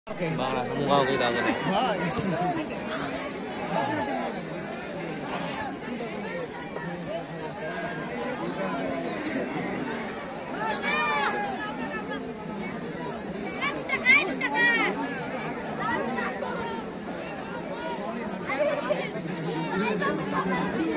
Baka sa mukha ko kita ka na. Ay,